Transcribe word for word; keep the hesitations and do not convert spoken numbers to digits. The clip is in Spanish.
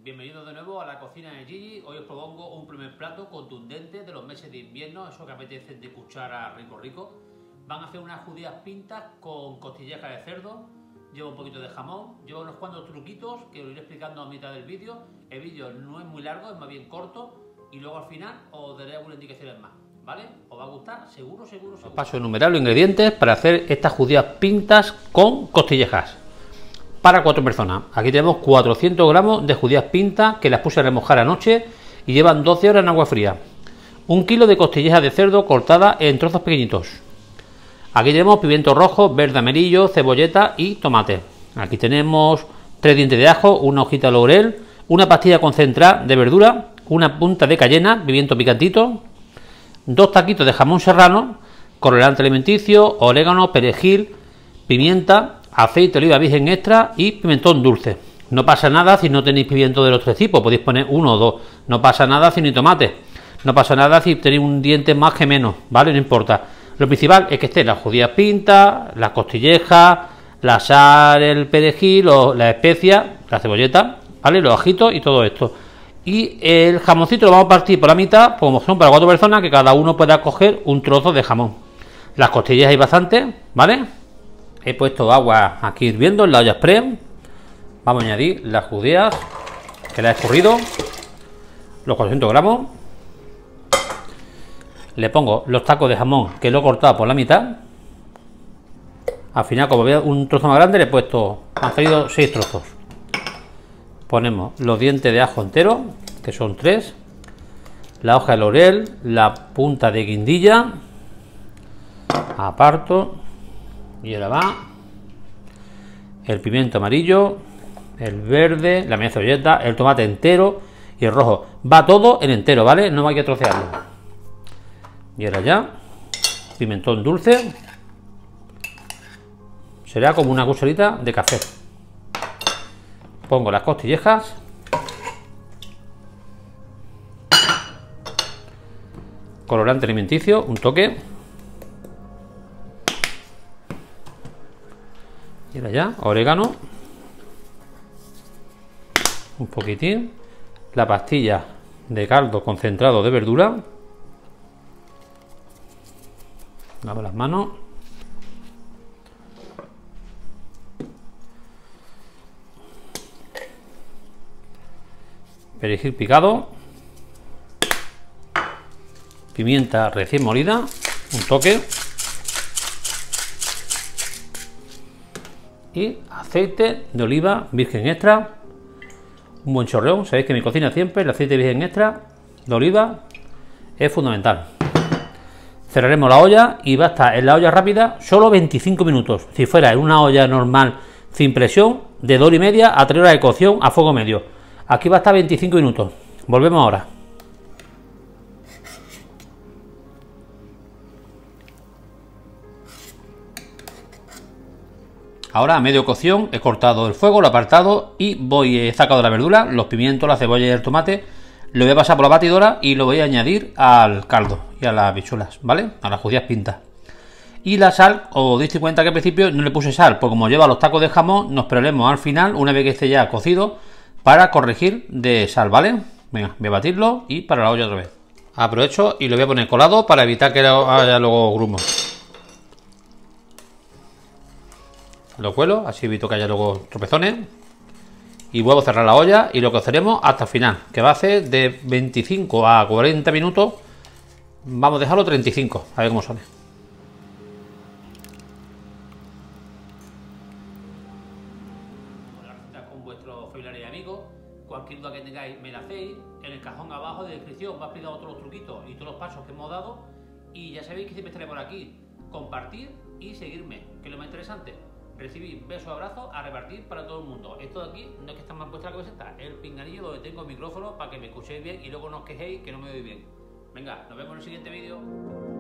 Bienvenidos de nuevo a la cocina de Gigi. Hoy os propongo un primer plato contundente de los meses de invierno, eso que apetece de cuchara rico rico. Van a hacer unas judías pintas con costillejas de cerdo, lleva un poquito de jamón, lleva unos cuantos truquitos que os iré explicando a mitad del vídeo. El vídeo no es muy largo, es más bien corto, y luego al final os daré algunas indicaciones más, ¿vale? Os va a gustar, seguro, seguro, seguro. Paso a enumerar los ingredientes para hacer estas judías pintas con costillejas. Para cuatro personas, aquí tenemos cuatrocientos gramos de judías pintas que las puse a remojar anoche y llevan doce horas en agua fría. Un kilo de costillejas de cerdo cortadas en trozos pequeñitos. Aquí tenemos pimiento rojo, verde, amarillo, cebolleta y tomate. Aquí tenemos tres dientes de ajo, una hojita de laurel, una pastilla concentrada de verdura, una punta de cayena, pimiento picantito, dos taquitos de jamón serrano, colorante alimenticio, orégano, perejil, pimienta, aceite de oliva virgen extra y pimentón dulce. No pasa nada si no tenéis pimiento de los tres tipos, podéis poner uno o dos. No pasa nada si no hay tomate. No pasa nada si tenéis un diente más que menos, ¿vale? No importa. Lo principal es que estén las judías pintas, las costillejas, la sal, el perejil, las especias, la cebolleta, ¿vale? Los ajitos y todo esto. Y el jamoncito lo vamos a partir por la mitad, como son para cuatro personas, que cada uno pueda coger un trozo de jamón. Las costillas hay bastante, ¿vale? He puesto agua aquí hirviendo en la olla express. Vamos a añadir las judías que la he escurrido, los cuatrocientos gramos. Le pongo los tacos de jamón que lo he cortado por la mitad. Al final, como veo un trozo más grande, le he puesto, han salido seis trozos. Ponemos los dientes de ajo enteros, que son tres, la hoja de laurel, la punta de guindilla, aparto. Y ahora va el pimiento amarillo, el verde, la media cebolleta, el tomate entero y el rojo. Va todo en entero, ¿vale? No hay que trocearlo. Y ahora ya, pimentón dulce. Será como una cucharita de café. Pongo las costillejas. Colorante alimenticio, un toque. Y ahora ya, orégano, un poquitín, la pastilla de caldo concentrado de verdura, lavo las manos, perejil picado, pimienta recién molida, un toque. Y aceite de oliva virgen extra, un buen chorreón. Sabéis que en mi cocina siempre el aceite virgen extra de oliva es fundamental. Cerraremos la olla y va a estar en la olla rápida solo veinticinco minutos. Si fuera en una olla normal sin presión, de dos horas y media a tres horas de cocción a fuego medio. Aquí va a estar veinticinco minutos. Volvemos ahora. Ahora a medio cocción he cortado el fuego, lo he apartado y voy, he sacado la verdura, los pimientos, la cebolla y el tomate. Lo voy a pasar por la batidora y lo voy a añadir al caldo y a las habichuelas, ¿vale? A las judías pintas. Y la sal, os diste cuenta que al principio no le puse sal, pues como lleva los tacos de jamón, nos esperaremos al final, una vez que esté ya cocido, para corregir de sal, ¿vale? Venga, voy a batirlo y para la olla otra vez. Aprovecho y lo voy a poner colado para evitar que haya luego grumos. Lo cuelo, así evito que haya luego tropezones. Y vuelvo a cerrar la olla y lo coceremos hasta el final, que va a ser de veinticinco a cuarenta minutos. Vamos a dejarlo treinta y cinco, a ver cómo sale. Con vuestros familiares y amigos, cualquier duda que tengáis me la hacéis. En el cajón abajo de descripción va a explicar todos los truquitos y todos los pasos que hemos dado. Y ya sabéis que siempre estaré por aquí. Compartir y seguirme, que es lo más interesante. Recibir besos, abrazos a repartir para todo el mundo. Esto de aquí no es que está mal puesta la camiseta, es el pinganillo donde tengo el micrófono para que me escuchéis bien y luego no os quejéis que no me oís bien. Venga, nos vemos en el siguiente vídeo.